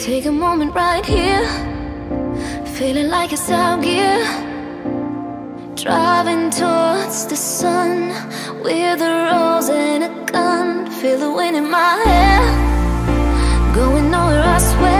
Take a moment right here, feeling like it's out gear. Driving towards the sun with a rose and a gun. Feel the wind in my hair, going nowhere I swear.